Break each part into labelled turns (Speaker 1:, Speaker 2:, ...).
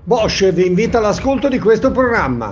Speaker 1: Bosch vi invita all'ascolto di questo programma.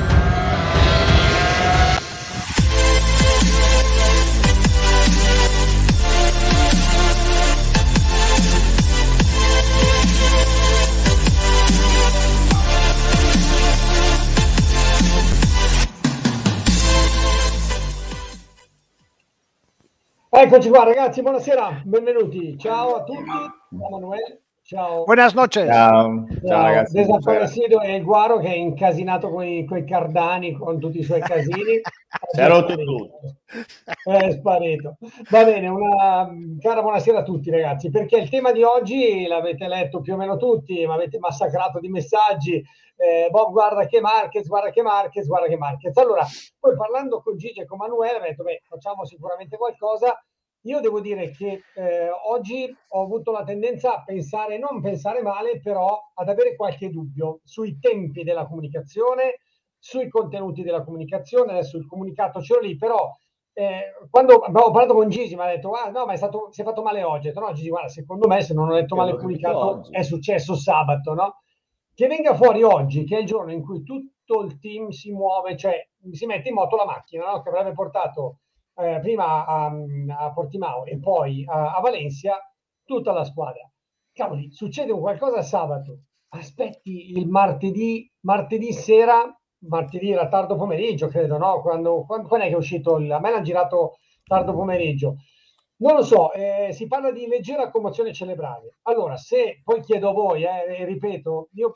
Speaker 1: Eccoci qua ragazzi, buonasera, benvenuti. Ciao a tutti, ciao Manuel, ciao.
Speaker 2: Buenas noches.
Speaker 3: Ciao ragazzi.
Speaker 1: Desaparecido è il Guaro che è incasinato con i cardani, con tutti i suoi casini.
Speaker 3: Si è rotto tutto.
Speaker 1: È sparito. Va bene, una cara buonasera a tutti ragazzi, perché il tema di oggi l'avete letto più o meno tutti, ma avete massacrato di messaggi. Bob, guarda che Marquez, guarda che Marquez, guarda che Marquez. Allora, poi parlando con Gigi e con Manuele, ho detto, beh, facciamo sicuramente qualcosa. Io devo dire che oggi ho avuto la tendenza a pensare, non pensare male, però ad avere qualche dubbio sui tempi della comunicazione, sui contenuti della comunicazione. Adesso il comunicato ce l'ho lì, però quando abbiamo parlato con Gigi mi ha detto, ah, no, ma si è fatto male oggi. Ho detto, no, Gigi, guarda, secondo me se non ho letto male il comunicato è successo sabato, no? Che venga fuori oggi, che è il giorno in cui tutto il team si muove, cioè si mette in moto la macchina, no? Che avrebbe portato prima a Portimao e poi a Valencia tutta la squadra. Cavoli, succede un qualcosa sabato, aspetti il martedì sera, martedì era tardo pomeriggio, credo, no? Quando è che è uscito? A me l'ha girato tardo pomeriggio. Non lo so, si parla di leggera commozione cerebrale. Allora, se poi chiedo a voi, e ripeto, io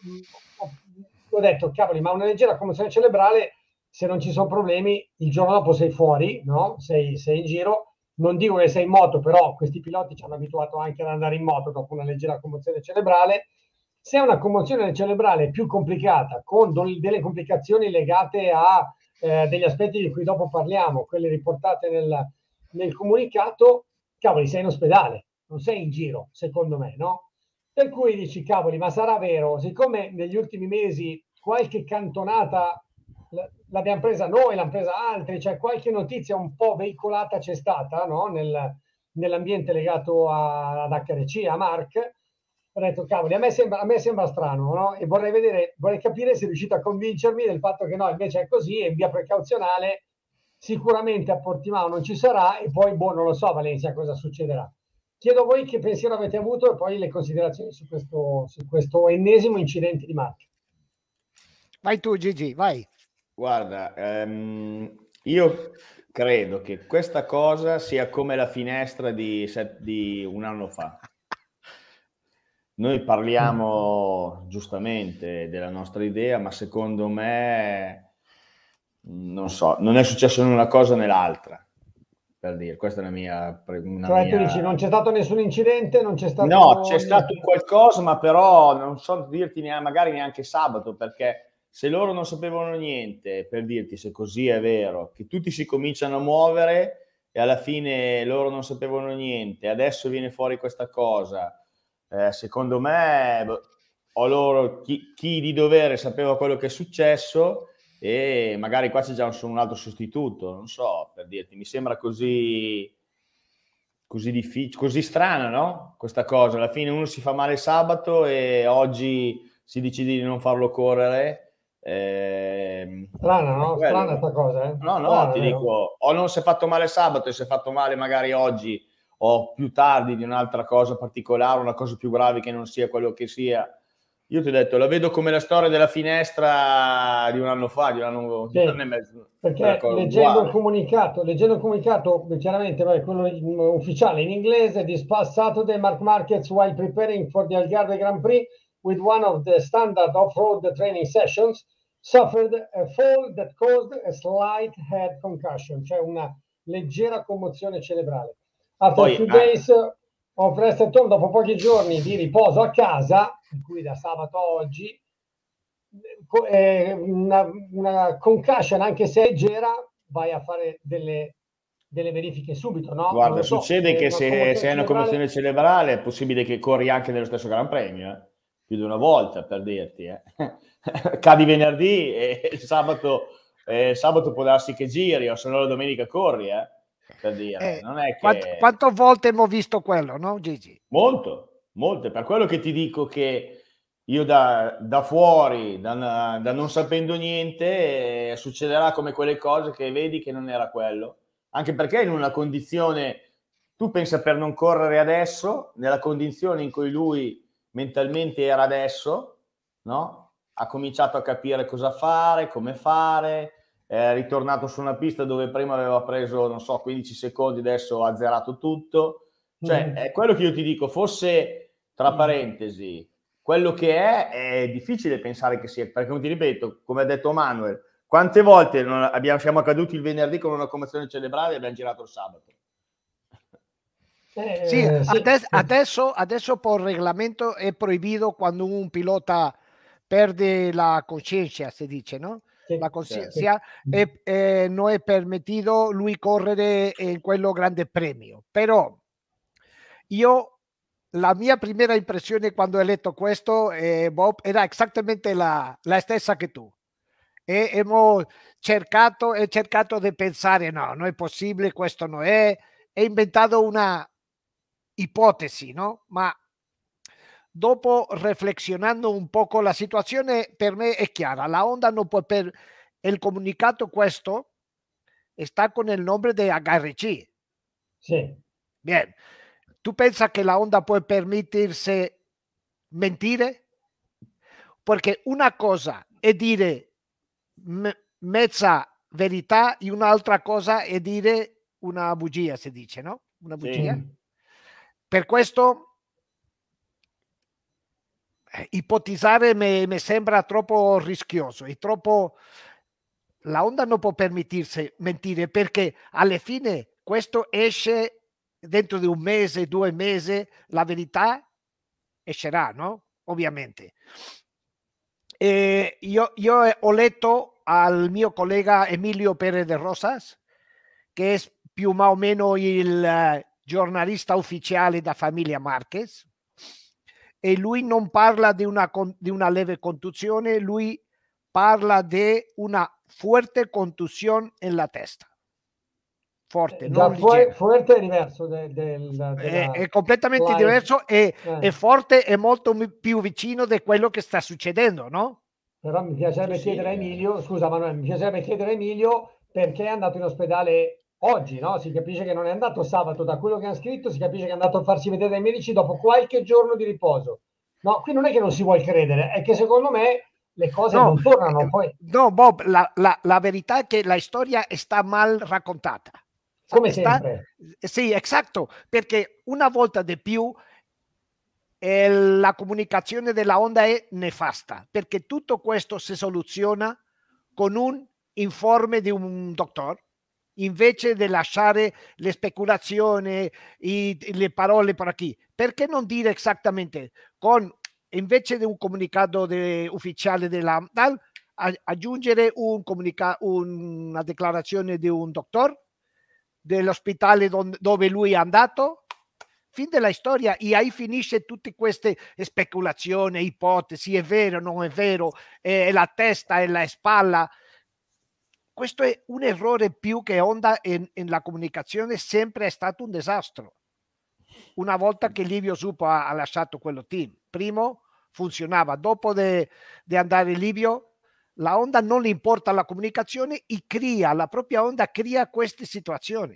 Speaker 1: ho detto, cavoli, ma una leggera commozione cerebrale, se non ci sono problemi, il giorno dopo sei fuori, no? Sei in giro. Non dico che sei in moto, però questi piloti ci hanno abituato anche ad andare in moto dopo una leggera commozione cerebrale. Se è una commozione cerebrale più complicata, con delle complicazioni legate a degli aspetti di cui dopo parliamo, quelle riportate nel comunicato, cavoli, sei in ospedale, non sei in giro, secondo me, no? Per cui dici, cavoli, ma sarà vero? Siccome negli ultimi mesi qualche cantonata l'abbiamo presa noi, l'hanno presa altri, cioè qualche notizia un po' veicolata c'è stata, no? Nell'ambiente legato ad HRC, a Mark. Ho detto, cavoli, a me sembra strano, no? E vorrei capire se riuscite a convincermi del fatto che no, invece è così, e in via precauzionale sicuramente a Portimao non ci sarà, e poi, boh, non lo so a Valencia cosa succederà. Chiedo a voi che pensiero avete avuto e poi le considerazioni su questo ennesimo incidente di Mark.
Speaker 2: Vai tu Gigi, vai.
Speaker 3: Guarda, io credo che questa cosa sia come la finestra di un anno fa. Noi parliamo giustamente della nostra idea, ma secondo me, non so, non è successo né una cosa né l'altra, per dire, questa è la mia...
Speaker 1: Cioè tu dici, non c'è stato nessun incidente, non c'è stato...
Speaker 3: No, c'è stato qualcosa, ma però non so dirti magari neanche sabato, perché se loro non sapevano niente, per dirti se così è vero, che tutti si cominciano a muovere e alla fine loro non sapevano niente, adesso viene fuori questa cosa, secondo me o loro, chi di dovere sapeva quello che è successo e magari qua c'è già un altro sostituto, non so, per dirti, mi sembra così difficile, così strana, no? Questa cosa, alla fine uno si fa male sabato e oggi si decide di non farlo correre.
Speaker 1: Strana, no? Strana sta cosa, eh?
Speaker 3: No,
Speaker 1: strana,
Speaker 3: ti
Speaker 1: vero?
Speaker 3: dico, o non si è fatto male sabato e si è fatto male magari oggi o più tardi di un'altra cosa particolare, una cosa più grave che non sia quello che sia. Io ti ho detto, la vedo come la storia della finestra di un anno fa, di un anno e mezzo.
Speaker 1: Perché leggendo il comunicato, chiaramente quello ufficiale in inglese, this past Saturday, Marc Marquez, while preparing for the Algarve Grand Prix with one of the standard off-road training sessions, suffered a fall that caused a slight head concussion, cioè una leggera commozione cerebrale. After a few days of rest at home, dopo pochi giorni di riposo a casa, in cui da sabato a oggi, una concussion anche se leggera, vai a fare delle verifiche subito, no?
Speaker 3: Guarda, succede che se hai una commozione cerebrale è possibile che corri anche nello stesso Gran Premio, più di una volta, per dirti. Cadi venerdì e sabato può darsi che giri, o se no la domenica corri, per dire. Non è che...
Speaker 2: Quante volte abbiamo visto quello, no Gigi?
Speaker 3: Molte, per quello che ti dico che io da fuori, da non sapendo niente, succederà come quelle cose che vedi che non era quello. Anche perché in una condizione, tu pensa per non correre adesso, nella condizione in cui lui mentalmente era adesso, no? Ha cominciato a capire cosa fare, come fare, è ritornato su una pista dove prima aveva preso, non so, 15 secondi, adesso ha zerato tutto. Cioè, è quello che io ti dico, fosse, tra parentesi, quello che è difficile pensare che sia, perché come ti ripeto, come ha detto Manuel, quante volte siamo caduti il venerdì con una commozione cerebrale e abbiamo girato il sabato?
Speaker 2: Sì,
Speaker 1: sì.
Speaker 2: adesso por regolamento è proibito quando un pilota perde la conciencia, si dice, ¿no?
Speaker 1: Sì,
Speaker 2: La
Speaker 3: Certo.
Speaker 2: conciencia non è permesso lui correre in quello grande premio. Però io, la mia prima impressione quando ho letto questo, Bob, era esattamente la stessa che tu. E ho cercato di pensare, no, non è possibile, questo non è. He inventato una ipotesi, no? Ma dopo reflexionando un poco la situazione per me è chiara. La Honda non può per el comunicato questo está con el nombre de HRC.
Speaker 1: sì.
Speaker 2: Bien. ¿Tú piensas que la Honda puede permitirse mentire? Perché una cosa è dire mezza verità e un'altra cosa è dire una bugia, si dice, no? Una bugia.
Speaker 3: Sì.
Speaker 2: Per questo ipotizzare mi sembra troppo rischioso e troppo. La Honda non può permettersi mentire perché alla fine questo esce dentro di un mese, 2 mesi, la verità escerà, no? Ovviamente. Io ho letto al mio collega Emilio Pérez de Rosas, che è più o meno il giornalista ufficiale da famiglia Marquez, e lui non parla di una leve contusione, lui parla di una fuerte contusione nella testa. Forte,
Speaker 1: Già
Speaker 2: non leggera.
Speaker 1: Fuerte è diverso
Speaker 2: È completamente
Speaker 1: live.
Speaker 2: diverso e forte è molto più vicino di quello che sta succedendo, no?
Speaker 1: Però mi piacerebbe chiedere a Emilio, scusa Manuel, mi piacerebbe chiedere a Emilio perché è andato in ospedale oggi, no? Si capisce che non è andato sabato, da quello che hanno scritto si capisce che è andato a farsi vedere dai medici dopo qualche giorno di riposo. No, qui non è che non si vuol credere, è che secondo me le cose
Speaker 2: No,
Speaker 1: non tornano poi.
Speaker 2: no, Bob, la verità è che la storia sta mal raccontata.
Speaker 1: Come sempre.
Speaker 2: Sì, esatto, perché una volta di più la comunicazione della Honda è nefasta, perché tutto questo si soluziona con un informe di un dottore, invece di lasciare le speculazioni, le parole per qui. Perché non dire esattamente, invece di un comunicato ufficiale della DAL, aggiungere una dichiarazione di un dottore dell'ospedale dove lui è andato, fin della storia, e ahí finisce tutte queste speculazioni, ipotesi, è vero, non è vero, è la testa, è la spalla. Questo è un errore più che Honda nella comunicazione, sempre è stato un disastro. Una volta che Livio Suppo ha lasciato quello team, primo funzionava, dopo di andare Livio, la Honda non le importa la comunicazione e la propria Honda crea queste situazioni.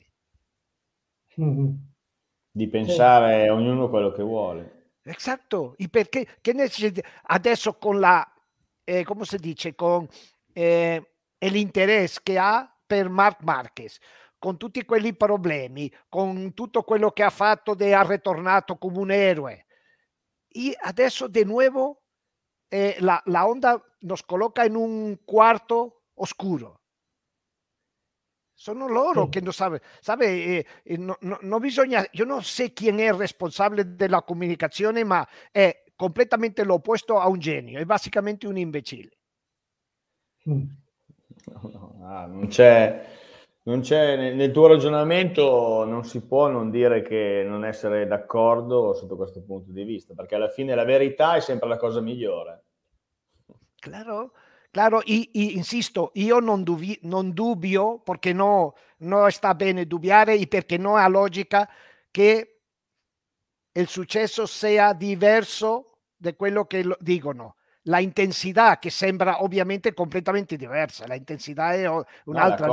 Speaker 3: Di pensare ognuno quello che vuole.
Speaker 2: Esatto, e perché adesso con come si dice, con l'interesse che ha per Marc Marquez, con tutti quelli problemi, con tutto quello che ha fatto, ha ritornato come un eroe, e adesso di nuovo la Honda nos colloca in un quarto oscuro. Sono loro che non non bisogna, io non so chi è il responsabile della comunicazione, ma è completamente l'opposto a un genio, è basicamente un imbecille.
Speaker 3: Non c'è nel tuo ragionamento, non si può non dire che non essere d'accordo sotto questo punto di vista, perché alla fine la verità è sempre la cosa migliore.
Speaker 2: Claro, insisto, io non dubio, perché no sta bene dubbiare e perché non ha logica che il successo sia diverso di quello che dicono. La intensità che sembra ovviamente completamente diversa, la intensità è un'altra.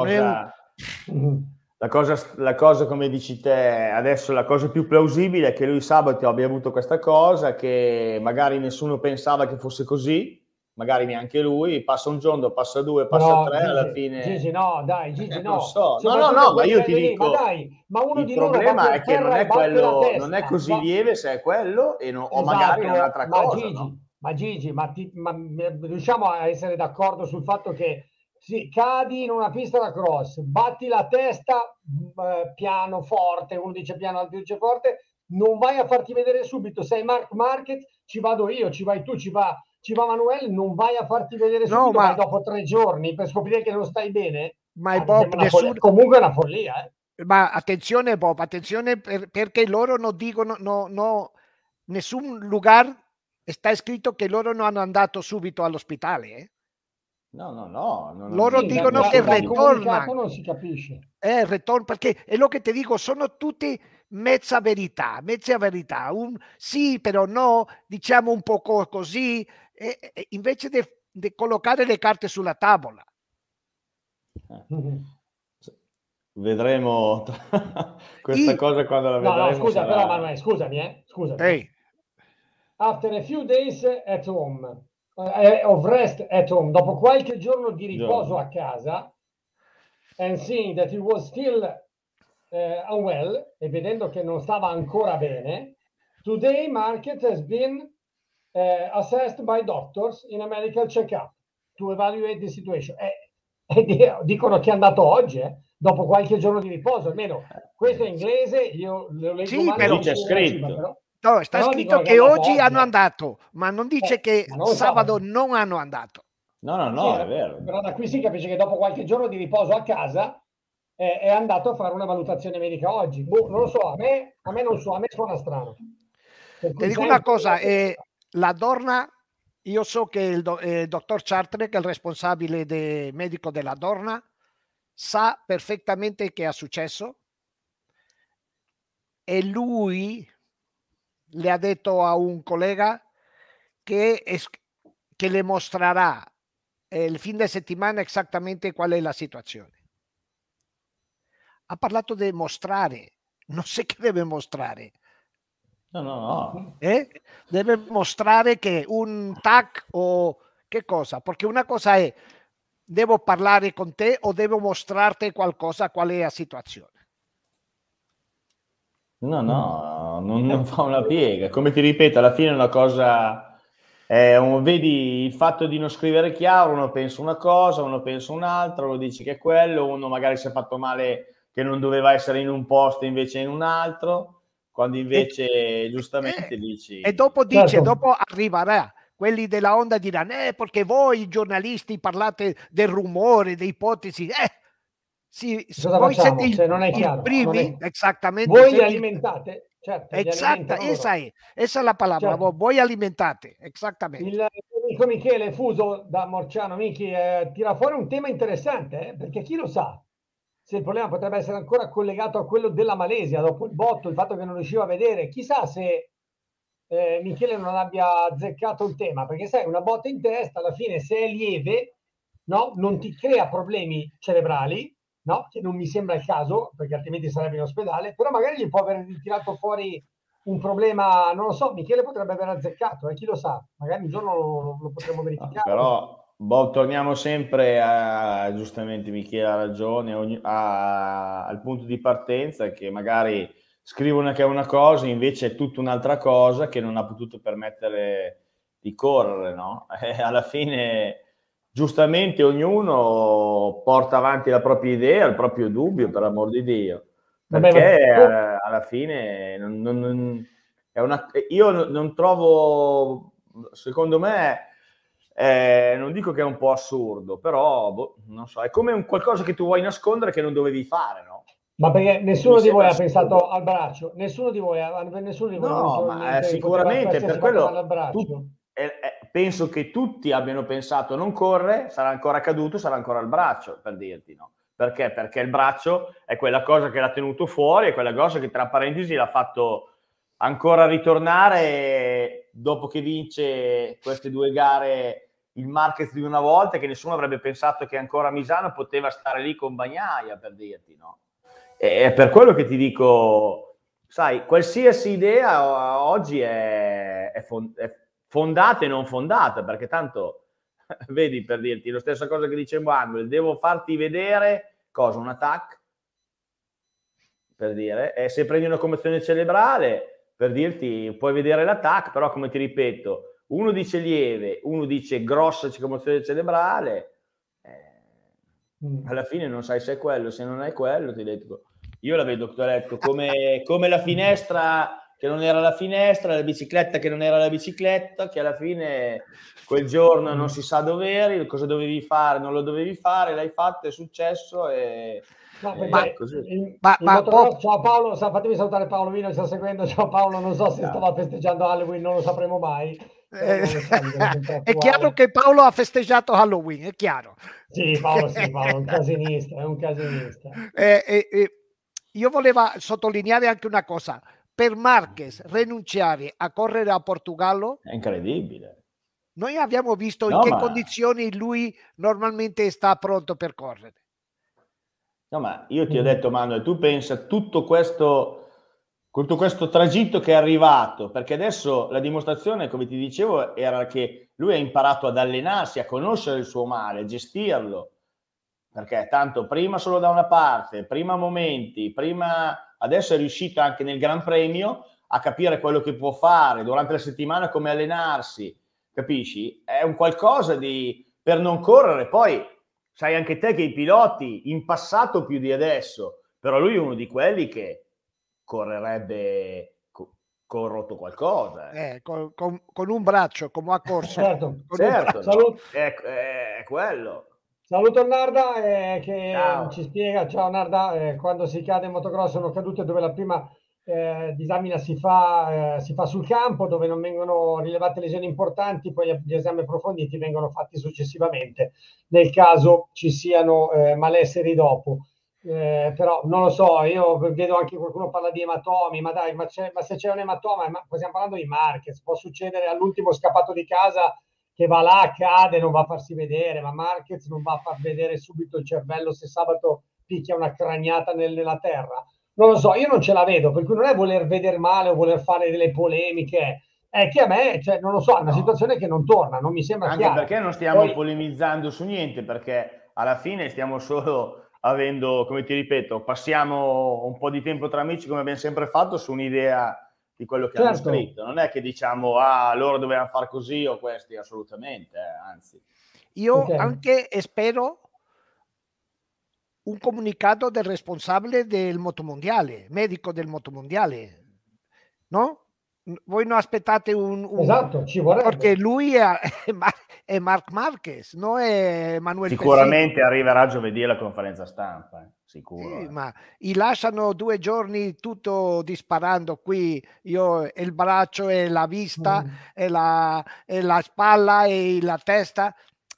Speaker 3: La cosa, come dici te, adesso la cosa più plausibile è che lui sabato abbia avuto questa cosa, che magari nessuno pensava che fosse così, magari neanche lui, passa un giorno, passa due, passa tre,
Speaker 1: Gigi,
Speaker 3: alla fine...
Speaker 1: Gigi, no, dai, Gigi, no.
Speaker 3: Non so,
Speaker 1: Soprattutto
Speaker 3: ma io ti
Speaker 1: lì,
Speaker 3: dico,
Speaker 1: ma dai, ma uno
Speaker 3: il
Speaker 1: di loro va
Speaker 3: problema
Speaker 1: per
Speaker 3: è che non
Speaker 1: terra e
Speaker 3: è
Speaker 1: batte la
Speaker 3: quello, non è
Speaker 1: testa.
Speaker 3: così lieve se è quello, o magari è
Speaker 1: Esatto,
Speaker 3: un'altra cosa, no?
Speaker 1: Ma Gigi, riusciamo a essere d'accordo sul fatto che sì, cadi in una pista da cross, batti la testa piano, forte, uno dice piano, l'altro dice forte, non vai a farti vedere subito, sei Mark Marquez, ci vado io, ci vai tu, ci va Manuel, non vai a farti vedere subito, vai dopo 3 giorni per scoprire che non stai bene.
Speaker 2: Ma Bob,
Speaker 1: comunque è una follia, eh.
Speaker 2: Ma attenzione Bob, attenzione perché loro non dicono, no, nessun lugar sta scritto che loro non hanno andato subito all'ospedale, eh?
Speaker 3: No.
Speaker 2: Loro dicono che ritornano.
Speaker 1: Non si capisce.
Speaker 2: Ritorno, perché è lo che ti dico, sono tutti mezza verità. Sì, però no, diciamo un po' così, invece di collocare le carte sulla tavola.
Speaker 3: Vedremo questa cosa quando la vedremo.
Speaker 1: No, scusa, però Manuel, scusami.
Speaker 2: Hey.
Speaker 1: After a few days at home, of rest at home, dopo qualche giorno di riposo a casa, and seeing that he was still unwell, e vedendo che non stava ancora bene, today Marquez has been assessed by doctors in a medical check-up to evaluate the situation. Dicono che è andato oggi, dopo qualche giorno di riposo, almeno questo è inglese, io lo leggo
Speaker 2: sì,
Speaker 1: male,
Speaker 2: però
Speaker 3: c'è scritto.
Speaker 1: però.
Speaker 2: No, sta scritto che oggi hanno andato, ma non dice che sabato non hanno andato.
Speaker 3: No, è vero.
Speaker 1: Però da qui si capisce che dopo qualche giorno di riposo a casa è andato a fare una valutazione medica oggi. Non lo so, a me non so, a me suona strano.
Speaker 2: Ti dico una cosa, la Dorna, io so che il dottor Chartre, che è il responsabile medico della Dorna, sa perfettamente che è successo, e lui le ha detto a un collega che le mostrerà il fine settimana esattamente qual è la situazione. Ha parlato di mostrare, non so che deve mostrare.
Speaker 3: No.
Speaker 2: Deve mostrare che un tac o che cosa, perché una cosa è devo parlare con te o devo mostrarti qualcosa, qual è la situazione.
Speaker 3: No, non fa una piega. Come ti ripeto, alla fine è una cosa... vedi il fatto di non scrivere chiaro, uno pensa una cosa, uno pensa un'altra, uno dice che è quello, uno magari si è fatto male che non doveva essere in un posto invece in un altro, quando invece giustamente dici...
Speaker 2: E dopo dice, dopo arriverà, quelli della Onda diranno, perché voi giornalisti parlate del rumore, delle ipotesi, sì, voi siete i primi, esattamente.
Speaker 1: Voi li alimentate, certo.
Speaker 2: Essa è la parola, voi alimentate, esattamente.
Speaker 1: Il amico Michele Fuso da Morciano Michi tira fuori un tema interessante, perché chi lo sa se il problema potrebbe essere ancora collegato a quello della Malesia, dopo il botto, il fatto che non riusciva a vedere. Chissà se Michele non abbia azzeccato il tema, perché sai, una botta in testa alla fine, se è lieve, no, non ti crea problemi cerebrali, no? Che non mi sembra il caso, perché altrimenti sarebbe in ospedale, però magari gli può aver tirato fuori un problema, non lo so, Michele potrebbe aver azzeccato, chi lo sa, magari un giorno lo potremo verificare.
Speaker 3: Però Bob, torniamo sempre a, giustamente Michele ha ragione, al punto di partenza, che magari scrivono che è una cosa, invece è tutta un'altra cosa, che non ha potuto permettere di correre, no? E alla fine, giustamente, ognuno porta avanti la propria idea, il proprio dubbio, per amor di Dio, perché alla fine io non trovo, secondo me, non dico che è un po' assurdo, però non so, è come un qualcosa che tu vuoi nascondere che non dovevi fare, no?
Speaker 1: Ma perché nessuno di voi ha pensato al braccio? Nessuno di voi ha
Speaker 3: no, ma sicuramente per quello penso che tutti abbiano pensato non corre, sarà ancora caduto, sarà ancora il braccio, per dirti, no? Perché? Perché il braccio è quella cosa che l'ha tenuto fuori, è quella cosa che tra parentesi l'ha fatto ancora ritornare dopo che vince queste 2 gare il Marquez di una volta, che nessuno avrebbe pensato che ancora Misano poteva stare lì con Bagnaia, per dirti, no? E è per quello che ti dico, sai, qualsiasi idea oggi è fondata e non fondata, perché tanto, vedi, per dirti, la stessa cosa che dice Manuel, devo farti vedere cosa, un attack, per dire, e se prendi una commozione cerebrale, per dirti, puoi vedere l'attack, però come ti ripeto, uno dice lieve, uno dice grossa commozione cerebrale, alla fine non sai se è quello, se non è quello, ti dico. Io la vedo, ti ho detto, come la finestra che non era la finestra, la bicicletta che non era la bicicletta, che alla fine quel giorno non si sa dove eri, cosa dovevi fare, non lo dovevi fare, l'hai fatto, è successo e...
Speaker 1: No, perché
Speaker 3: così.
Speaker 1: Ciao Paolo, fatemi salutare Paolo Vino, ci sta seguendo. Ciao Paolo, non so se stava festeggiando Halloween, non lo sapremo mai. Non lo so,
Speaker 2: è chiaro che Paolo ha festeggiato Halloween, è chiaro.
Speaker 1: Sì, Paolo, è un casinista, è un casinista.
Speaker 2: Io volevo sottolineare anche una cosa. Per Marquez rinunciare a correre a Portogallo
Speaker 3: è incredibile.
Speaker 2: Noi abbiamo visto in che condizioni lui normalmente sta pronto per correre.
Speaker 3: No, ma io ti ho detto, Manuel, tu pensa tutto questo tragitto che è arrivato, perché adesso la dimostrazione, come ti dicevo, era che lui ha imparato ad allenarsi, a conoscere il suo male, a gestirlo, perché tanto prima solo da una parte, prima momenti, adesso è riuscito anche nel Gran Premio a capire quello che può fare durante la settimana, come allenarsi, capisci? È un qualcosa per non correre, poi sai anche te che i piloti in passato più di adesso, però lui è uno di quelli che correrebbe con rotto qualcosa.
Speaker 2: Con un braccio, come ha corso.
Speaker 3: Certo, è quello.
Speaker 1: Saluto Narda che ci spiega, ciao Narda, quando si cade in motocross sono cadute dove la prima disamina si fa sul campo, dove non vengono rilevate lesioni importanti, poi gli esami approfonditi vengono fatti successivamente, nel caso ci siano malesseri dopo. Però non lo so, io vedo anche qualcuno parla di ematomi, ma dai, ma se c'è un ematoma, stiamo parlando di Marquez, può succedere all'ultimo scappato di casa che va là, cade, non va a farsi vedere, ma Marquez non va a far vedere subito il cervello se sabato picchia una craniata nella terra. Non lo so, io non ce la vedo, per cui non è voler vedere male o voler fare delle polemiche, è che a me, cioè, non lo so, è una situazione che non torna, non mi sembra chiara.
Speaker 3: Anche perché non stiamo polemizzando su niente, perché alla fine stiamo solo avendo, come ti ripeto, passiamo un po' di tempo tra amici, come abbiamo sempre fatto, su un'idea di quello che hanno scritto. Non è che diciamo, loro dovevano fare così o questi, assolutamente, anzi.
Speaker 2: Io anche spero un comunicato del responsabile del motomondiale, medico del motomondiale, no? Voi non aspettate
Speaker 1: esatto, ci vorrebbe.
Speaker 2: Perché lui è Marc Marquez, non è Manuel
Speaker 3: Sicuramente
Speaker 2: Pesini.
Speaker 3: arriverà giovedì alla conferenza stampa, sicuro.
Speaker 2: Sì, ma gli lasciano 2 giorni tutto disparando qui, io il braccio e la vista e la spalla e la testa.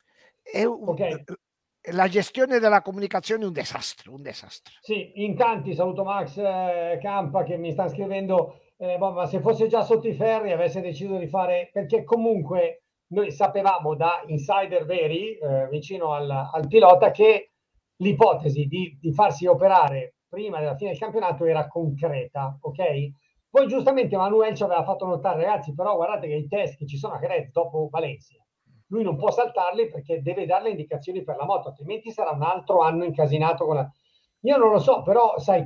Speaker 2: La gestione della comunicazione è un disastro, un disastro.
Speaker 1: Sì, in tanti, saluto Max Campa che mi sta scrivendo, ma se fosse già sotto i ferri avesse deciso di fare, perché comunque noi sapevamo da insider veri, vicino al pilota, che l'ipotesi di farsi operare prima della fine del campionato era concreta, ok? Poi giustamente Manuel ci aveva fatto notare, ragazzi, però guardate che i test che ci sono a Jerez dopo Valencia, lui non può saltarli perché deve dare le indicazioni per la moto, altrimenti sarà un altro anno incasinato con la... Io non lo so, però sai,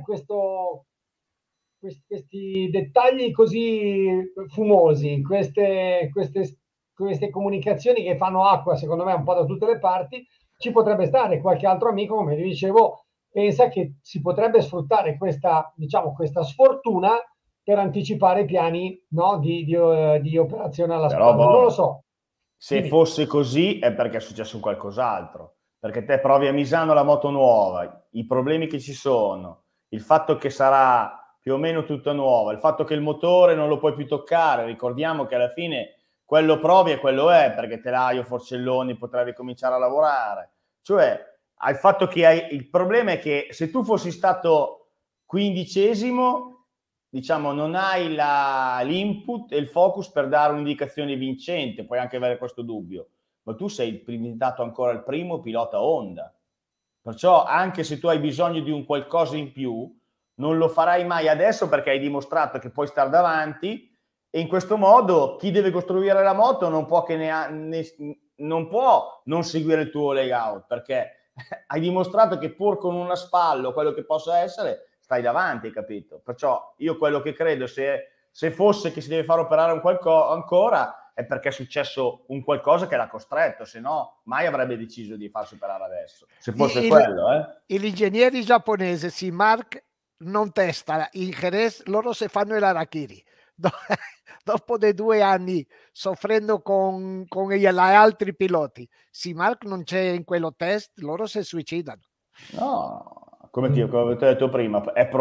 Speaker 1: questi dettagli così fumosi, queste comunicazioni che fanno acqua, secondo me, un po' da tutte le parti, ci potrebbe stare qualche altro amico, come vi dicevo, pensa che si potrebbe sfruttare questa, diciamo, questa sfortuna per anticipare i piani, no, di operazione alla spalla. Non lo so.
Speaker 3: Se fosse così è perché è successo qualcos'altro, perché te provi a Misano la moto nuova, i problemi che ci sono, il fatto che sarà più o meno tutta nuova, il fatto che il motore non lo puoi più toccare, ricordiamo che alla fine quello provi e quello è, perché telaio, forcelloni, potrai cominciare a lavorare. Cioè, il fatto che il problema è che se tu fossi stato 15esimo diciamo, non hai l'input e il focus per dare un'indicazione vincente, puoi anche avere questo dubbio, ma tu sei diventato ancora il primo pilota Honda. Perciò anche se tu hai bisogno di un qualcosa in più, non lo farai mai adesso perché hai dimostrato che puoi stare davanti, e in questo modo chi deve costruire la moto non può, non può non seguire il tuo layout, perché hai dimostrato che pur con una spalla o quello che possa essere, stai davanti, capito? Perciò io quello che credo, se fosse che si deve far operare un qualcosa ancora, è perché è successo un qualcosa che l'ha costretto, se no mai avrebbe deciso di farsi operare adesso, se fosse quello.
Speaker 2: L'ingegnere giapponese Mark non testa in Jerez, loro se fanno l'harakiri. Dopo dei 2 anni soffrendo con gli altri piloti, se Mark non c'è in quello test, loro si suicidano.
Speaker 3: No, come ti ho detto prima,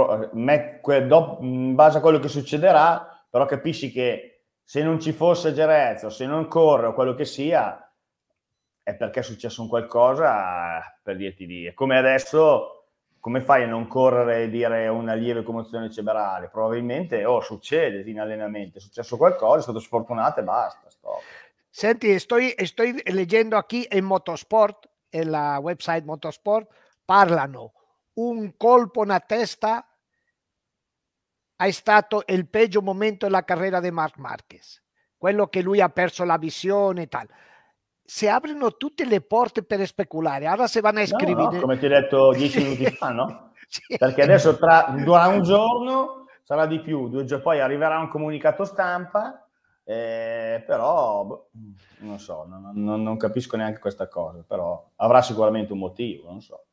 Speaker 3: in base a quello che succederà, però capisci che se non ci fosse Jerez o se non corre o quello che sia, è perché è successo un qualcosa, per dirti di... È come adesso, come fai a non correre e dire una lieve commozione cerebrale? Probabilmente, succede in allenamento, è successo qualcosa, è stato sfortunato e basta, stop.
Speaker 2: Senti, estoy leggendo qui in Motorsport, en la website Motorsport, parlano un colpo na testa è stato il peggio momento della carriera di Marc Marquez, quello che lui ha perso la visione e tal. Si aprono tutte le porte per speculare, ora si vanno a scrivere.
Speaker 3: No, come ti ho detto 10 minuti fa, no? Sì. Perché adesso durerà un giorno, sarà di più, 2 giorni, poi arriverà un comunicato stampa, però non so, non capisco neanche questa cosa, però avrà sicuramente un motivo, non so.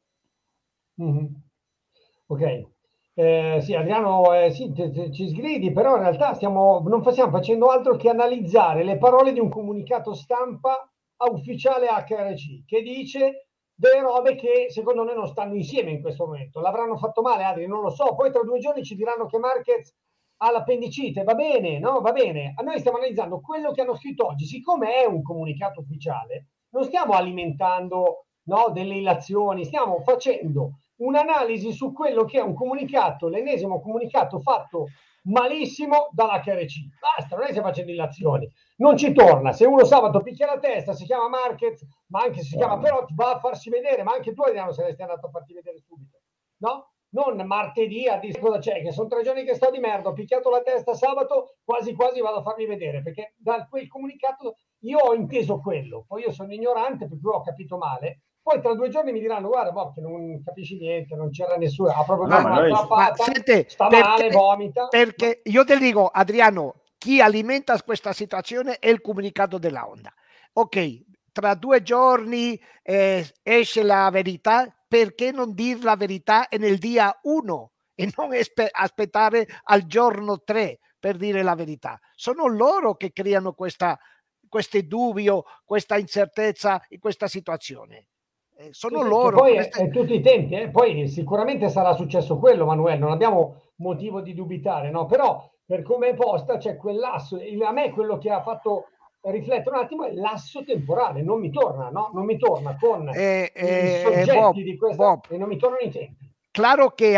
Speaker 1: Ok. Sì, Adriano, sì, ci sgridi, però in realtà non stiamo facendo altro che analizzare le parole di un comunicato stampa ufficiale HRC che dice delle robe che secondo noi non stanno insieme in questo momento. L'avranno fatto male, Adri, non lo so. Poi tra 2 giorni ci diranno che Marquez ha l'appendicite, va bene, no? Va bene. Noi stiamo analizzando quello che hanno scritto oggi. Siccome è un comunicato ufficiale, non stiamo alimentando, no, delle illazioni, stiamo facendo un'analisi su quello che è un comunicato, l'ennesimo comunicato fatto malissimo dall'HRC. Basta, non è che stiamo facendo illazioni. Non ci torna. Se uno sabato picchia la testa, si chiama Marquez, ma anche se si chiama Perotti, va a farsi vedere, ma anche tu, Adriano, saresti andato a farti vedere subito. No? Non martedì a dire cosa c'è, che sono 3 giorni che sto di merda, ho picchiato la testa sabato, quasi quasi vado a farmi vedere, perché da quel comunicato io ho inteso quello, poi io sono ignorante, per cui ho capito male. Poi tra 2 giorni mi diranno, guarda, Bob, che non capisci niente, non c'era nessuno, ha proprio una trappata, sta male, vomita.
Speaker 2: Perché io te dico, Adriano, chi alimenta questa situazione è il comunicato della Honda. Ok, tra 2 giorni esce la verità, perché non dire la verità nel dia 1 e non aspettare al giorno 3 per dire la verità? Sono loro che creano questo dubbio, questa incertezza in questa situazione. Sono loro.
Speaker 1: Poi è tutti i tempi, poi sicuramente sarà successo quello, Manuel, non abbiamo motivo di dubitare, no? Però per come è posta c'è quel lasso, a me quello che ha fatto riflettere un attimo è l'asso temporale, non mi torna, no? Non mi torna con i soggetti di questa e non mi tornano i tempi.
Speaker 2: Claro che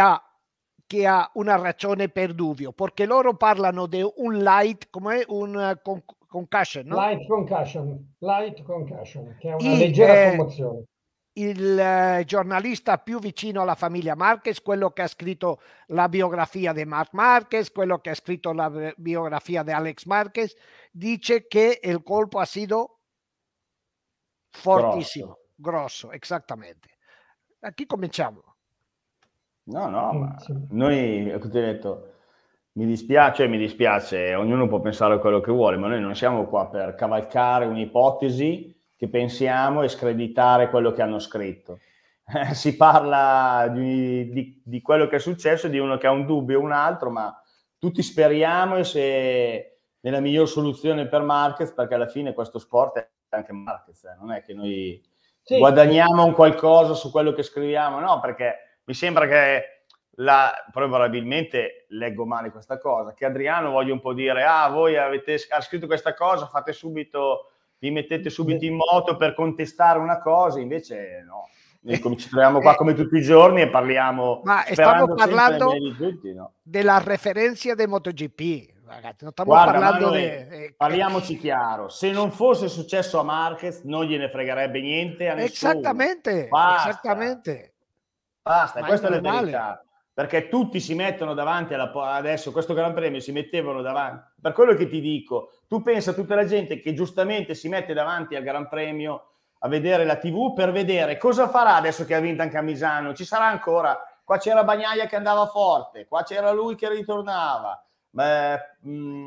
Speaker 2: ha una ragione per dubbio, perché loro parlano di un light, come un concussion, no?
Speaker 1: Light concussion, che è una leggera commozione.
Speaker 2: Il giornalista più vicino alla famiglia Marquez, quello che ha scritto la biografia di Marc Marquez, quello che ha scritto la biografia di Alex Marquez, dice che il colpo ha sido fortissimo, grosso, esattamente. A chi cominciamo?
Speaker 3: No, ma noi, ho detto, mi dispiace, ognuno può pensare quello che vuole, ma noi non siamo qua per cavalcare un'ipotesi che pensiamo e screditare quello che hanno scritto. Si parla di quello che è successo, di uno che ha un dubbio o un altro, ma tutti speriamo nella miglior soluzione per Marquez, perché alla fine questo sport è anche Marquez, non è che noi guadagniamo un qualcosa su quello che scriviamo, no, perché mi sembra che probabilmente leggo male questa cosa, che Adriano voglia un po' dire, voi ha scritto questa cosa, fate subito, vi mettete subito in moto per contestare una cosa, invece no. ci troviamo qua come tutti i giorni e parliamo.
Speaker 2: Ma stiamo parlando
Speaker 3: di tutti, no?
Speaker 2: della referenza del MotoGP, ragazzi. Non stiamo
Speaker 3: Guarda,
Speaker 2: parlando
Speaker 3: parliamoci chiaro, se non fosse successo a Marquez non gliene fregherebbe niente a nessuno.
Speaker 2: Esattamente,
Speaker 3: Basta.
Speaker 2: esattamente.
Speaker 3: Basta,
Speaker 2: Ma
Speaker 3: questa è la
Speaker 2: normale.
Speaker 3: verità. Perché tutti si mettono davanti adesso questo Gran Premio si mettevano davanti. Per quello che ti dico, tu pensa a tutta la gente che giustamente si mette davanti al Gran Premio a vedere la TV per vedere cosa farà adesso che ha vinto anche a Misano. Ci sarà ancora. Qua c'era Bagnaia che andava forte, qua c'era lui che ritornava. Per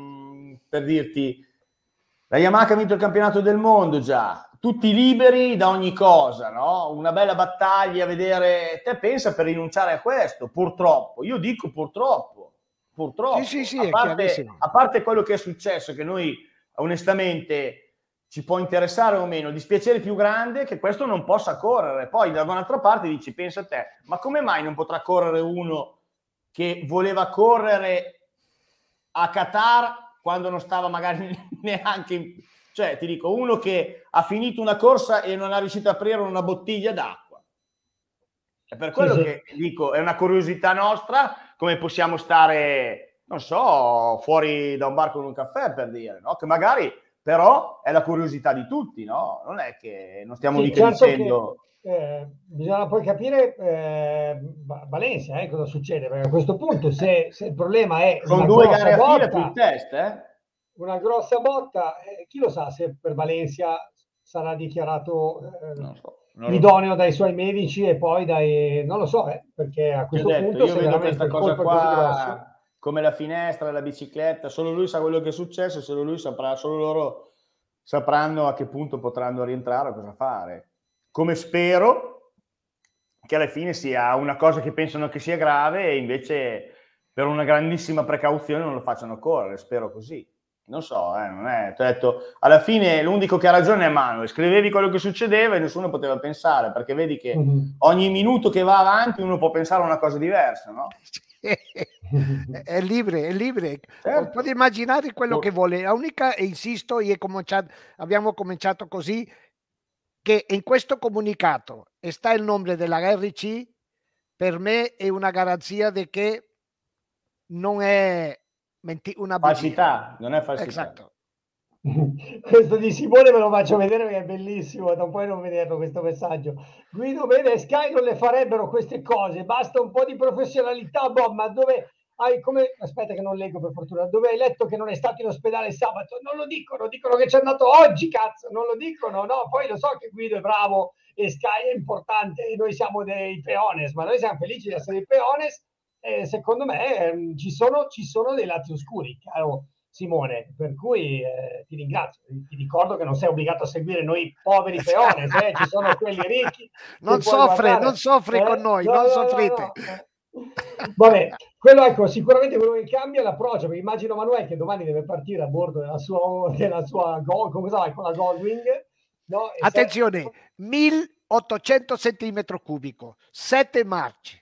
Speaker 3: dirti, la Yamaha ha vinto il campionato del mondo già. Tutti liberi da ogni cosa, no? Una bella battaglia, vedere. Te pensa per rinunciare a questo, purtroppo. Io dico purtroppo.
Speaker 2: Sì,
Speaker 3: A parte quello che è successo, che noi onestamente ci può interessare o meno, dispiacere più grande che questo non possa correre. Poi da un'altra parte dici, pensa a te, ma come mai non potrà correre uno che voleva correre a Qatar quando non stava magari neanche... Cioè, ti dico, uno che ha finito una corsa e non ha riuscito a aprire una bottiglia d'acqua. È per quello che dico, è una curiosità nostra, come possiamo stare, non so, fuori da un bar con un caffè, per dire, no? Che magari, però, è la curiosità di tutti, no? Non è che non stiamo mica dicendo...
Speaker 1: bisogna poi capire Valencia, cosa succede, perché a questo punto se il problema è
Speaker 3: sono 2 gare a fila più il test,
Speaker 1: una grossa botta, chi lo sa se per Valencia sarà dichiarato idoneo dai suoi medici e poi non lo so, perché a questo punto
Speaker 3: io vedo questa cosa qua come la finestra e la bicicletta, solo lui sa quello che è successo, solo lui saprà, solo loro sapranno a che punto potranno rientrare o cosa fare. Come spero che alla fine sia una cosa che pensano che sia grave e invece per una grandissima precauzione non lo facciano correre, spero così. Non so, non è... Ti ho detto, alla fine l'unico che ha ragione è Manuel, scrivevi quello che succedeva e nessuno poteva pensare, perché vedi che ogni minuto che va avanti uno può pensare a una cosa diversa, no?
Speaker 2: È libero. Certo. Può immaginare quello che vuole. La unica, e insisto, abbiamo cominciato così, che in questo comunicato sta il nome della RC, per me è una garanzia di che non è una
Speaker 3: falsità, non è falsità.
Speaker 2: Esatto.
Speaker 1: Questo di Simone me lo faccio vedere perché è bellissimo, non puoi non vederlo questo messaggio. Guido vede Sky non le farebbero queste cose, basta un po' di professionalità, Bob, ma dove hai come... Aspetta che non leggo per fortuna, dove hai letto che non è stato in ospedale sabato? Non lo dicono che c'è andato oggi, cazzo, non lo dicono, no? Poi lo so che Guido è bravo e Sky è importante e noi siamo dei peones, ma noi siamo felici di essere dei peones. Secondo me ci sono dei lati oscuri, caro Simone, per cui ti ringrazio. Ti ricordo che non sei obbligato a seguire noi poveri peones, ci sono quelli ricchi.
Speaker 2: Non soffri con noi, non soffrite.
Speaker 1: Vabbè, quello sicuramente quello che cambia è l'approccio, perché immagino Manuel che domani deve partire a bordo della sua con la Goldwing. No?
Speaker 2: Attenzione, 1800 centimetri cubico, 7 marce.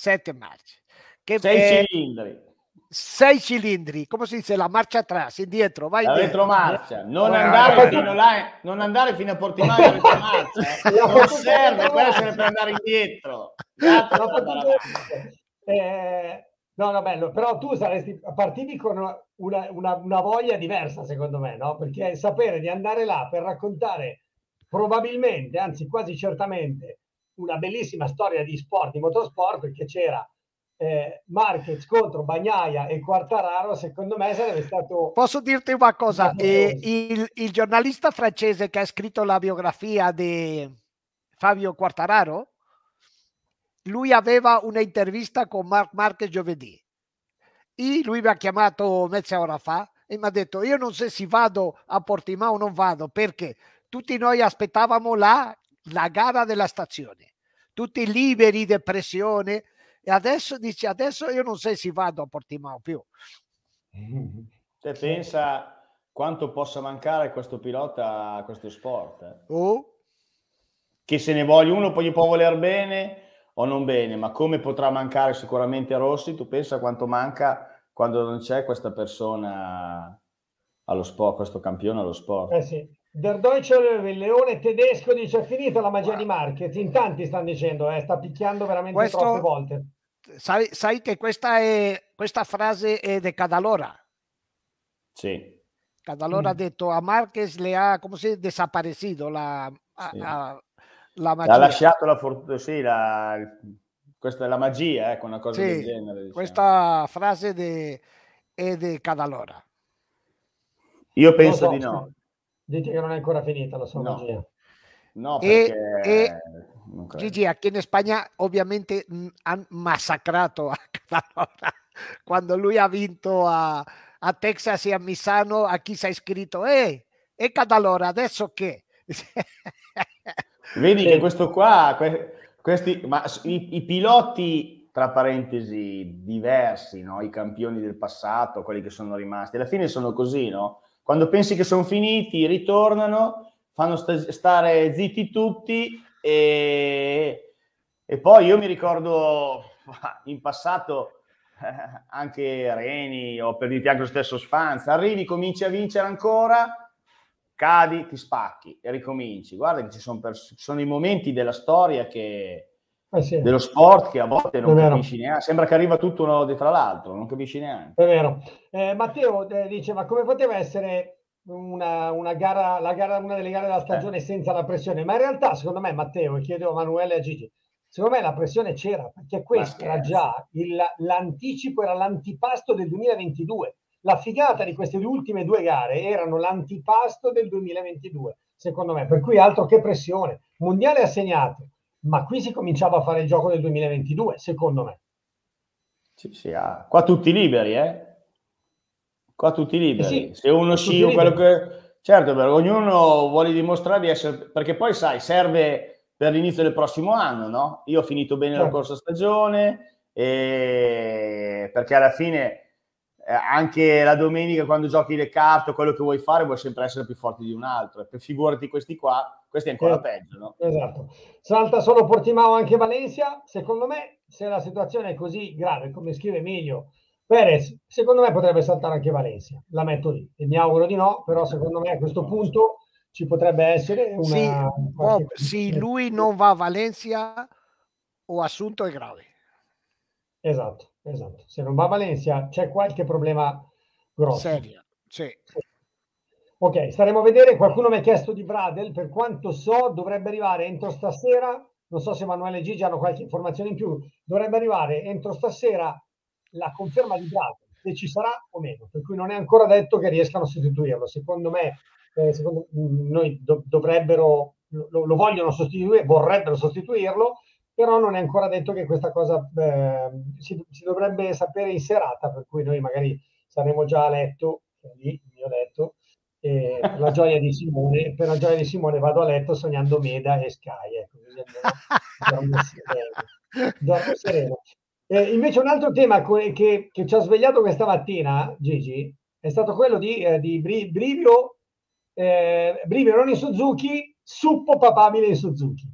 Speaker 3: 6 cilindri.
Speaker 2: 6 cilindri, come si dice? La marcia atrás, indietro, vai
Speaker 3: la
Speaker 2: indietro.
Speaker 3: retromarcia, non andare fino a Portimao in retromarcia, non serve, quella serve per andare indietro.
Speaker 1: No, bello, però tu saresti partiti con una voglia diversa, secondo me, no? Perché sapere di andare là per raccontare probabilmente, anzi quasi certamente, una bellissima storia di sport, di motorsport, perché c'era Marquez contro Bagnaia e Quartararo, secondo me sarebbe stato...
Speaker 2: Posso dirti una cosa? Il giornalista francese che ha scritto la biografia di Fabio Quartararo, lui aveva un'intervista con Marc Marquez giovedì e lui mi ha chiamato mezz'ora fa e mi ha detto: io non so se vado a Portimao o non vado, perché tutti noi aspettavamo la gara della stazione, tutti liberi di pressione. E adesso dice, adesso io non so se vado a Portimao più.
Speaker 3: Te pensa quanto possa mancare questo pilota a questo sport? Che se ne voglia uno, poi gli può voler bene o non bene, ma come potrà mancare sicuramente Rossi? Tu pensa quanto manca quando non c'è questa persona allo sport, questo campione allo sport.
Speaker 1: Sì. Der Deutsche, il leone tedesco, dice: è finita la magia di Marquez. In tanti stanno dicendo, sta picchiando veramente troppe volte.
Speaker 2: Sai che questa frase è di Cadalora.
Speaker 3: Sì.
Speaker 2: Cadalora ha detto a Marquez le ha, come si è desaparecido la magia.
Speaker 3: Ha lasciato la fortuna, sì, questa è la magia, ecco, una cosa del genere. Diciamo.
Speaker 2: Questa frase è di Cadalora.
Speaker 3: Io penso di no.
Speaker 1: Dite che non è ancora finita la sua magia.
Speaker 3: No, perché
Speaker 2: Gigi, aquí en España obviamente han masacrato a Cadalora. Quando lui ha vinto a Texas e a Misano, aquí si è scritto e Cadalora, adesso che?
Speaker 3: Vedi che questo qua, i piloti, tra parentesi, diversi, no? I campioni del passato, quelli che sono rimasti, alla fine sono così, no? Quando pensi che sono finiti, ritornano, fanno stare zitti tutti e poi io mi ricordo in passato anche Reni o per dirti anche lo stesso Sfanza, arrivi, cominci a vincere ancora, cadi, ti spacchi e ricominci. Guarda che ci sono i momenti della storia dello sport che a volte non capisci neanche, sembra che arriva tutto uno dietro l'altro, non capisci neanche.
Speaker 1: È vero. Matteo dice: ma come poteva essere una gara, una delle gare della stagione senza la pressione? Ma in realtà, secondo me, Matteo, e chiedo a Manuele e a Gigi, secondo me la pressione c'era, perché questo era già l'anticipo, era l'antipasto del 2022. La figata di queste ultime due gare erano l'antipasto del 2022, secondo me. Per cui altro che pressione. Mondiale assegnato, ma qui si cominciava a fare il gioco del 2022, secondo me.
Speaker 3: Sì, qua tutti liberi, Qua tutti liberi. Se uno scia, quello che... Certo, però ognuno vuole dimostrare di essere... Perché poi, sai, serve per l'inizio del prossimo anno, no? Io ho finito bene la corsa stagione, perché alla fine anche la domenica quando giochi le carte o quello che vuoi fare vuoi sempre essere più forte di un altro. E per figurati questi qua, questi è ancora peggio, no?
Speaker 1: Esatto. Salta solo Portimao anche Valencia. Secondo me, se la situazione è così grave, come scrive Emilio Perez, secondo me potrebbe saltare anche Valencia. La metto lì. E mi auguro di no, però secondo me a questo punto ci potrebbe essere una...
Speaker 2: Bob, se lui non va a Valencia, o assunto è grave.
Speaker 1: Esatto. Se non va a Valencia c'è qualche problema grosso.
Speaker 2: Serio, sì.
Speaker 1: Ok, staremo a vedere. Qualcuno mi ha chiesto di Bradel, per quanto so dovrebbe arrivare entro stasera, non so se Emanuele e Gigi hanno qualche informazione in più, dovrebbe arrivare entro stasera la conferma di Bradel, se ci sarà o meno, per cui non è ancora detto che riescano a sostituirlo. Secondo me, noi dovrebbero, lo vogliono sostituire, vorrebbero sostituirlo, però non è ancora detto che questa cosa si dovrebbe sapere in serata, per cui noi magari saremo già a letto, lì, il mio letto, per la gioia di Simone, vado a letto sognando Meda e Sky, ecco, così dormo sereno. Invece un altro tema che ci ha svegliato questa mattina, Gigi, è stato quello di Brivio non in Suzuki, suppo papabile in Suzuki.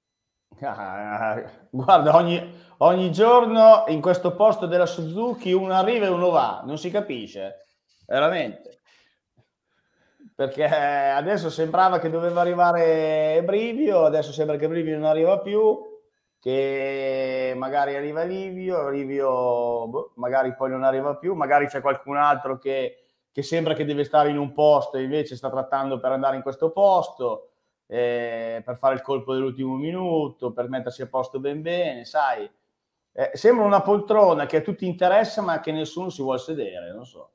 Speaker 3: Guarda, ogni giorno in questo posto della Suzuki uno arriva e uno va, non si capisce, veramente. Perché adesso sembrava che doveva arrivare Brivio, adesso sembra che Brivio non arriva più, che magari arriva Livio magari poi non arriva più, magari c'è qualcun altro che sembra che deve stare in un posto e invece sta trattando per andare in questo posto, per fare il colpo dell'ultimo minuto, per mettersi a posto ben bene, sai. Sembra una poltrona che a tutti interessa ma che nessuno si vuole sedere, non so.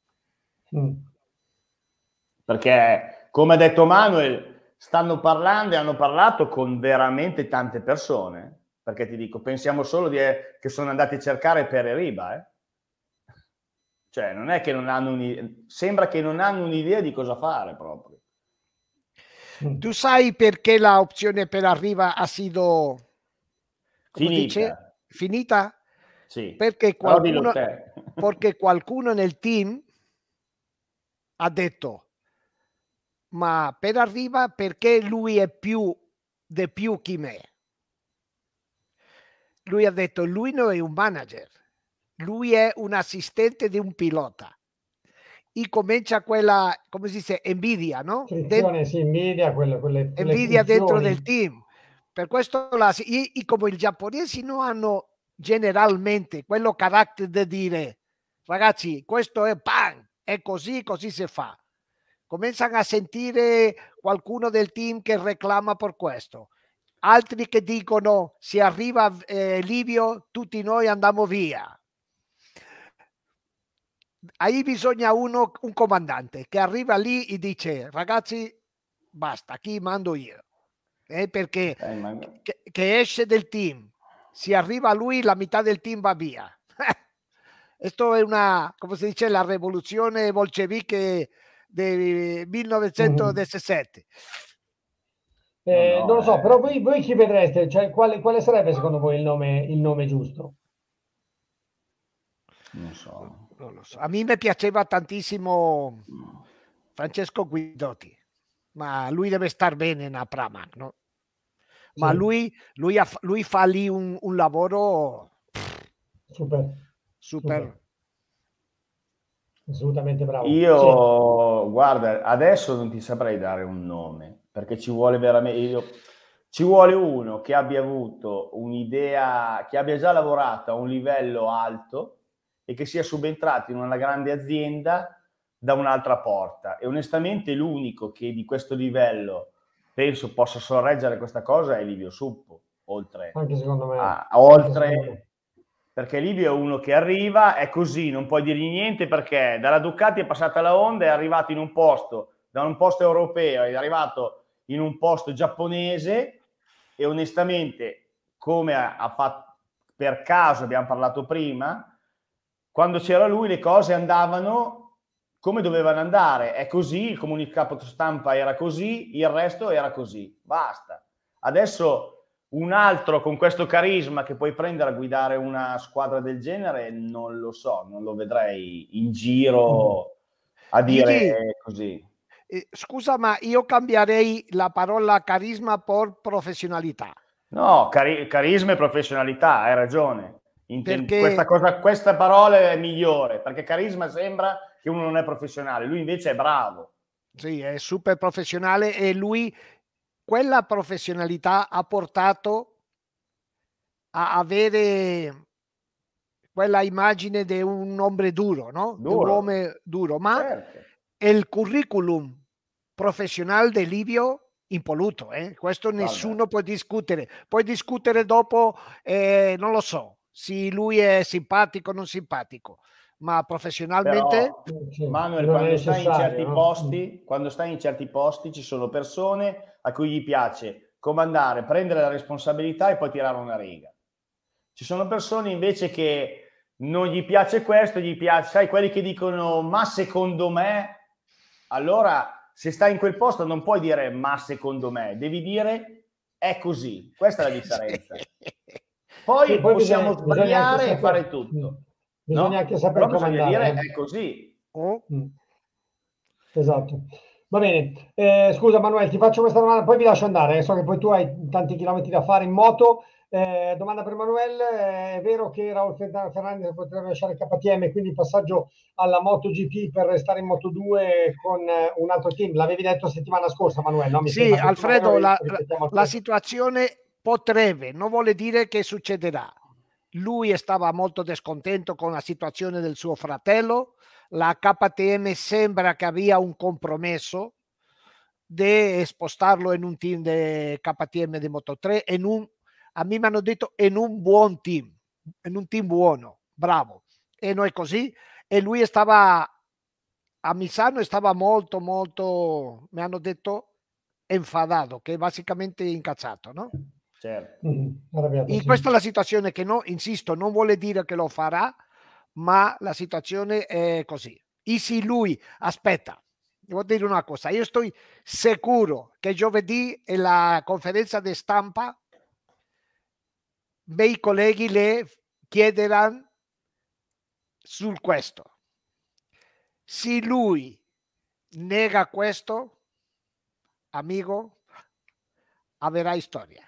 Speaker 3: Perché, come ha detto Manuel, stanno parlando e hanno parlato con veramente tante persone. Perché ti dico, pensiamo solo che sono andati a cercare per Riba, Cioè, non è che non hanno sembra che non hanno un'idea di cosa fare proprio.
Speaker 2: Tu sai perché la opzione per Arriva ha sido finita?
Speaker 3: Sì.
Speaker 2: Perché qualcuno nel team ha detto: ma per Arriva perché lui è più che me. Lui ha detto: lui non è un manager, lui è un assistente di un pilota. e comincia quella, come si dice, invidia, no?
Speaker 1: Frizione, sì, invidia, quelle
Speaker 2: invidia dentro
Speaker 1: frizioni.
Speaker 2: del team. Per questo e come i giapponesi non hanno generalmente quello carattere di dire, ragazzi, questo è pan, è così, così si fa. Cominciano a sentire qualcuno del team che reclama per questo, altri che dicono se arriva Livio tutti noi andiamo via. Ahí bisogna un comandante che arriva lì e dice ragazzi basta, qui mando io, perché che esce del team, si arriva a lui la metà del team va via. Questo è una, come si dice, la rivoluzione bolsceviche del 1917.
Speaker 1: Non lo so, però voi chi vedreste? Cioè, quale sarebbe secondo voi il nome giusto?
Speaker 3: Non so.
Speaker 2: Non lo so. A me piaceva tantissimo Francesco Guidotti, ma lui deve star bene in Pramac, no? Ma sì. lui fa lì un lavoro super.
Speaker 1: Assolutamente bravo.
Speaker 3: Io, guarda, adesso non ti saprei dare un nome, perché ci vuole veramente... Ci vuole uno che abbia avuto un'idea, che abbia già lavorato a un livello alto e che sia subentrato in una grande azienda da un'altra porta. E onestamente l'unico che di questo livello penso possa sorreggere questa cosa è Livio Suppo, oltre
Speaker 1: anche secondo me.
Speaker 3: Perché Livio è uno che arriva, è così, non puoi dirgli niente perché dalla Ducati è passata alla Honda, è arrivato in un posto, da un posto europeo, è arrivato in un posto giapponese e onestamente, come ha fatto per caso, abbiamo parlato prima, quando c'era lui le cose andavano come dovevano andare, è così, il comunicato stampa era così, il resto era così, basta. Adesso un altro con questo carisma che puoi prendere a guidare una squadra del genere, non lo so, non lo vedrei in giro a dire così.
Speaker 2: Scusa, ma io cambierei la parola carisma per professionalità.
Speaker 3: No, carisma e professionalità, hai ragione. Questa parola è migliore, perché carisma sembra che uno non è professionale, lui invece è bravo.
Speaker 2: Sì, è super professionale e lui quella professionalità ha portato a avere quella immagine di un uomo duro, no? Di un uomo duro, ma
Speaker 3: certo.
Speaker 2: il curriculum professionale di Livio impoluto, questo nessuno può discutere. Puoi discutere dopo, non lo so, se lui è simpatico o non simpatico, ma professionalmente...
Speaker 3: Però, Manuel, quando stai in certi posti ci sono persone a cui gli piace comandare, prendere la responsabilità e poi tirare una riga. Ci sono persone invece che non gli piace questo, gli piace, sai, quelli che dicono ma secondo me, allora se stai in quel posto non puoi dire ma secondo me, devi dire è così, questa è la differenza. Poi possiamo sbagliare e fare tutto.
Speaker 1: Bisogna anche sapere comandare.
Speaker 3: Dire è così.
Speaker 1: Esatto. Va bene. Scusa Manuel, ti faccio questa domanda, poi vi lascio andare. So che poi tu hai tanti chilometri da fare in moto. Domanda per Manuel, è vero che Raul Fernandez potrebbe lasciare il KTM, quindi passaggio alla MotoGP per restare in Moto2 con un altro team? L'avevi detto settimana scorsa, Manuel, no?
Speaker 2: Sì, Alfredo, la situazione potrebbe, non vuole dire che succederà. Lui stava molto discontento con la situazione del suo fratello, la KTM sembra che aveva un compromesso di spostarlo in un team di KTM di Moto3, a me mi hanno detto in un buon team, in un team buono, bravo. E noi così, e lui stava a Misano, stava molto, mi hanno detto, enfadato, che basicamente incazzato, no?
Speaker 3: Certo.
Speaker 2: E questa è la situazione che, no, insisto, non vuole dire che lo farà, ma la situazione è così. E se lui, aspetta, devo dire una cosa, io sto sicuro che giovedì è la conferenza di stampa, i miei colleghi le chiederanno su questo. Se lui nega questo, amico, avrai storia.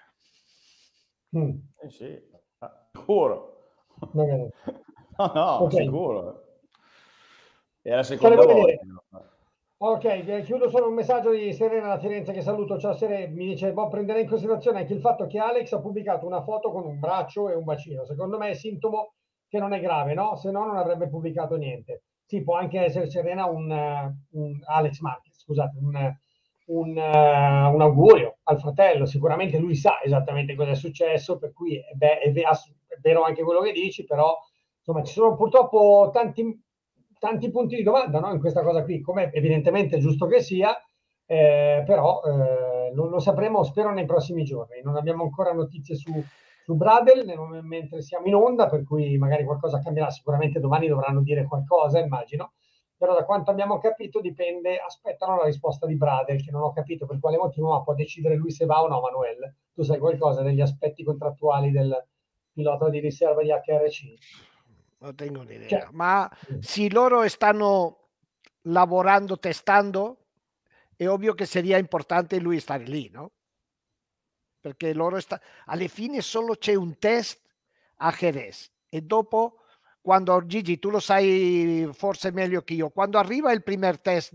Speaker 3: Sì, sicuro. No,
Speaker 1: Okay.
Speaker 3: sicuro. È la seconda volta.
Speaker 1: Ok, chiudo solo un messaggio di Serena da Firenze che saluto. Ciao Serena, mi dice, prendere in considerazione anche il fatto che Alex ha pubblicato una foto con un braccio e un bacino. Secondo me è sintomo che non è grave, no? Se no non avrebbe pubblicato niente. Sì, può anche essere Serena un Alex Marquez, scusate, un augurio al fratello. Sicuramente lui sa esattamente cosa è successo, per cui è vero anche quello che dici, però insomma ci sono purtroppo tanti punti di domanda, no? In questa cosa qui, come evidentemente è giusto che sia, però lo sapremo spero nei prossimi giorni. Non abbiamo ancora notizie su Bradel mentre siamo in onda, per cui magari qualcosa cambierà. Sicuramente domani dovranno dire qualcosa, immagino, però da quanto abbiamo capito dipende, aspettano la risposta di Bradel, che non ho capito per quale motivo, ma può decidere lui se va o no. Manuel, tu sai qualcosa degli aspetti contrattuali del pilota di riserva di HRC?
Speaker 2: Non tengo un'idea, ma se loro stanno lavorando, testando, è ovvio che sarebbe importante lui stare lì, no? Perché loro alla fine solo c'è un test a Jerez e dopo, quando Gigi, tu lo sai forse meglio che io, quando arriva il primo test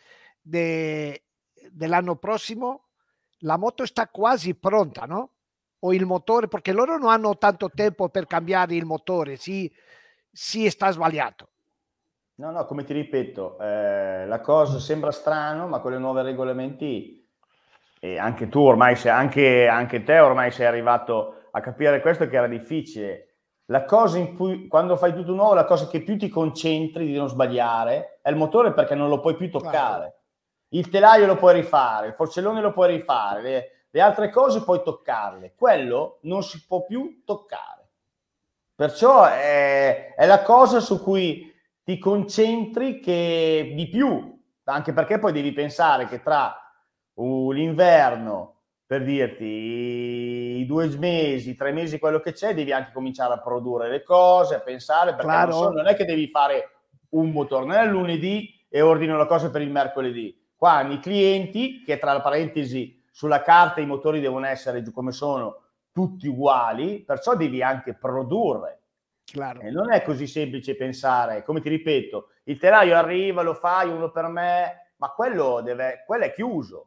Speaker 2: dell'anno prossimo, la moto sta quasi pronta, no? O il motore, perché loro non hanno tanto tempo per cambiare il motore, sì, sta sbagliato.
Speaker 3: No, come ti ripeto, la cosa sembra strano, ma con le nuove regolamenti, e anche tu ormai anche te ormai sei arrivato a capire questo, che era difficile. La cosa in cui, quando fai tutto nuovo, la cosa che più ti concentri di non sbagliare è il motore, perché non lo puoi più toccare. Il telaio lo puoi rifare, il forcellone lo puoi rifare, le altre cose puoi toccarle, quello non si può più toccare. Perciò è la cosa su cui ti concentri che di più, anche perché poi devi pensare che tra l'inverno, per dirti, i 2 mesi, 3 mesi, quello che c'è, devi anche cominciare a produrre le cose, a pensare, perché non è che devi fare un motore, non è lunedì e ordini la cosa per il mercoledì. Qua hanno i clienti che, tra parentesi, sulla carta i motori devono essere come sono tutti uguali, perciò devi anche produrre.
Speaker 2: Claro.
Speaker 3: E non è così semplice pensare, come ti ripeto, il telaio arriva, lo fai, uno per me, ma quello è chiuso.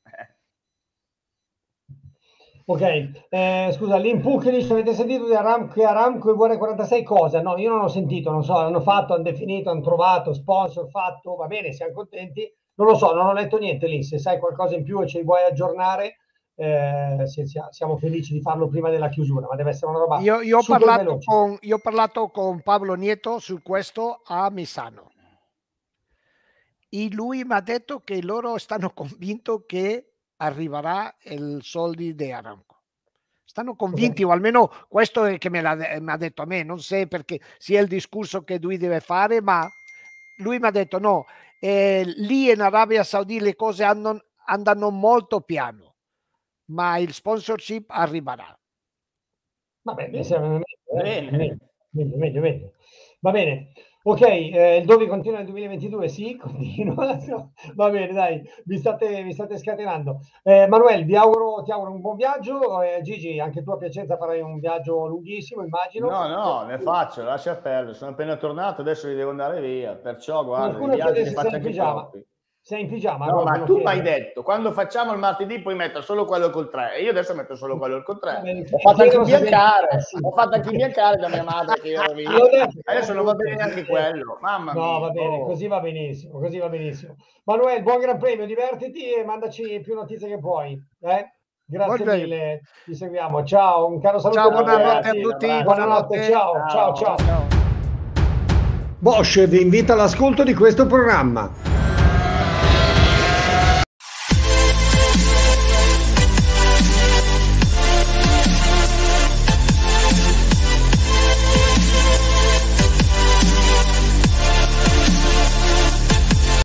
Speaker 1: Ok, scusa, l'Input dice, avete sentito di Aramco e Vuole 46 cosa? No, io non ho sentito, non so, hanno definito, hanno trovato, sponsor fatto, va bene, siamo contenti, non lo so, non ho letto niente lì, se sai qualcosa in più e ce li vuoi aggiornare, siamo felici di farlo prima della chiusura, ma deve essere una roba
Speaker 2: io ho parlato con Pablo Nieto su questo a Misano e lui mi ha detto che loro stanno convinti che arriverà il soldi di Aramco. Stanno convinti, o almeno questo è che mi ha detto a me, non so perché sia il discorso che lui deve fare, ma lui mi ha detto no, lì in Arabia Saudita le cose andano molto piano, ma il sponsorship arriverà.
Speaker 1: Vabbè, meglio. Va bene. Ok, il Dovi continua nel 2022? Sì, continua. Va bene, dai, vi state scatenando. Manuel, ti auguro un buon viaggio. Gigi, anche tu a Piacenza farai un viaggio lunghissimo, immagino.
Speaker 3: No, ne faccio, lascia perdere. Sono appena tornato, adesso devo andare via. Perciò, guarda,
Speaker 1: qualcuno chiede se sei in pigiama. Sei in pigiama?
Speaker 3: No, ma tu mi hai detto, quando facciamo il martedì puoi mettere solo quello col 3 e io adesso metto solo quello col 3. Ho fatto anche biancare da mia madre che io ero via. Adesso non va bene neanche quello, mamma mia.
Speaker 1: No, va bene, così va benissimo, Manuel, buon Gran Premio, divertiti e mandaci più notizie che puoi. Grazie mille, ti seguiamo. Ciao, un caro saluto.
Speaker 2: Ciao, buonanotte a tutti.
Speaker 1: Buonanotte, ciao. Bosch vi invita all'ascolto di questo programma.